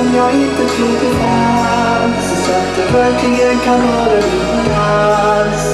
som jag inte trodde fanns, så att det verkligen kan vara din chans.